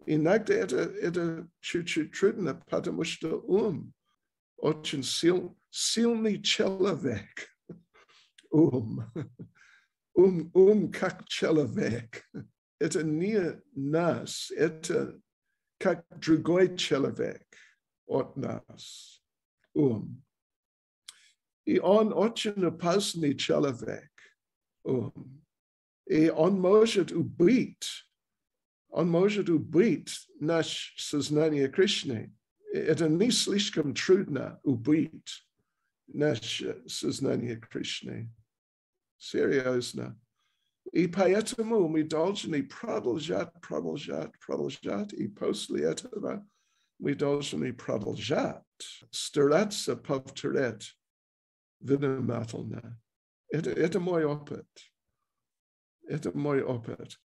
Иногда это чуть-чуть трудно, потому что очень сильный человек. Ум как человек. Это не нас, это как другой человек от нас. И он очень опасный человек. И он может убить наше сознание Кришны. Это не слишком трудно убить наше сознание Кришны. Серьезно. И поэтому мы должны продолжать, и после этого мы должны продолжать стараться повторять внимательно. Это мой опыт. Это мой опыт.